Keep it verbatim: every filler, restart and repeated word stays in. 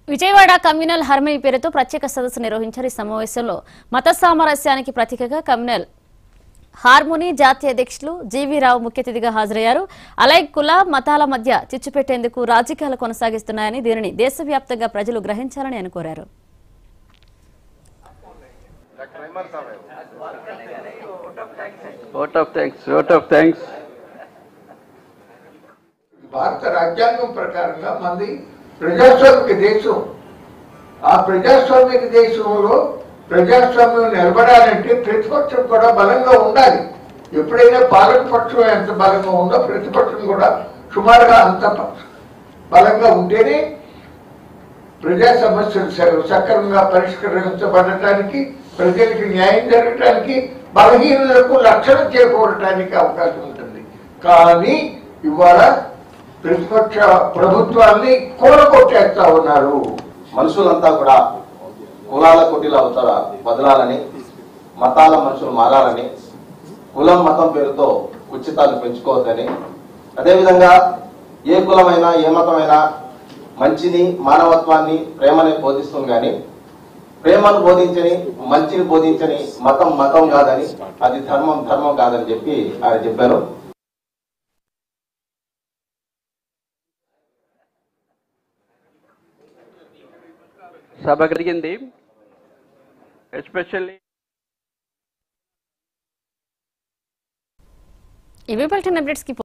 Vijayawada communal harmony పేరుతో ప్రత్యేక సదస్సు నిర్వహించారు. ఈ సమావేశంలో మత సామరస్యానికి ప్రతీకగా కమ్యూనల్ హార్మోనీ జాతీయ అధ్యక్షులు జీవీ రావు ముఖ్య అతిథిగా హాజరయ్యారు. అలాగే కుల మతాల మధ్య చిచ్చు పెట్టేందుకు రాజకీయాలు కొనసాగిస్తున్నాయని, దీనిని దేశవ్యాప్తంగా ప్రజలు గ్రహించాలని ఆయన కోరారు. భారత రాజ్యాంగం ప్రకారంగా మంది ప్రజాస్వామిక దేశం. ఆ ప్రజాస్వామిక దేశంలో ప్రజాస్వామ్యం నిలబడాలంటే ప్రతిపక్షం కూడా బలంగా ఉండాలి. ఎప్పుడైనా పాలక పక్షం ఎంత బలంగా ఉందో ప్రతిపక్షం కూడా సుమారుగా అంత బలంగా ఉంటేనే ప్రజా సమస్యలు సక్రమంగా పరిష్కరించబడటానికి, ప్రజలకు న్యాయం జరగటానికి, బలహీనులకు రక్షణ చేకూరటానికి అవకాశం ఉంటుంది. కానీ ఇవాళ ప్రతిపక్ష ప్రభుత్వాన్ని కూలగొట్టేస్తా ఉన్నారు. మనుషులంతా కూడా కులాల కొట్టిల అవతల బదలాలని, మతాల మనుషులు మారాలని, కులం మతం పేరుతో ఉచితాలు పెంచుకోవద్దని, అదేవిధంగా ఏ కులమైనా ఏ మతమైనా మంచిని, మానవత్వాన్ని, ప్రేమని బోధిస్తుంది. కానీ ప్రేమను బోధించని, మంచిని బోధించని మతం మతం కాదని, అది ధర్మం ధర్మం కాదని చెప్పి ఆయన చెప్పారు. సభ కలిగింది. ఎస్పెషల్లీ ఇవి పల్టన్ అప్డేట్స్ కి